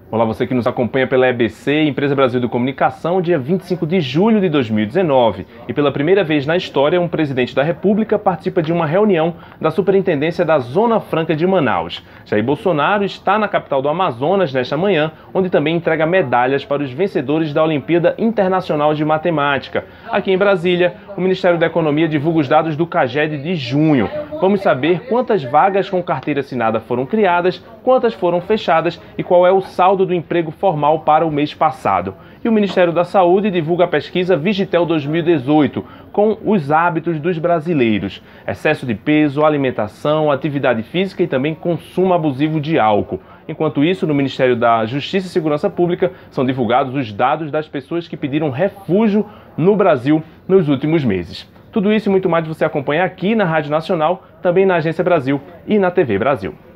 Olá, você que nos acompanha pela EBC, Empresa Brasil de Comunicação, dia 25 de julho de 2019. E pela primeira vez na história, um presidente da República participa de uma reunião da Superintendência da Zona Franca de Manaus. Jair Bolsonaro está na capital do Amazonas nesta manhã, onde também entrega medalhas para os vencedores da Olimpíada Internacional de Matemática. Aqui em Brasília, o Ministério da Economia divulga os dados do CAGED de junho. Vamos saber quantas vagas com carteira assinada foram criadas, quantas foram fechadas e qual é o saldo do emprego formal para o mês passado. E o Ministério da Saúde divulga a pesquisa Vigitel 2018, com os hábitos dos brasileiros: excesso de peso, alimentação, atividade física e também consumo abusivo de álcool. Enquanto isso, no Ministério da Justiça e Segurança Pública, são divulgados os dados das pessoas que pediram refúgio no Brasil nos últimos meses. Tudo isso e muito mais você acompanha aqui na Rádio Nacional, também na Agência Brasil e na TV Brasil.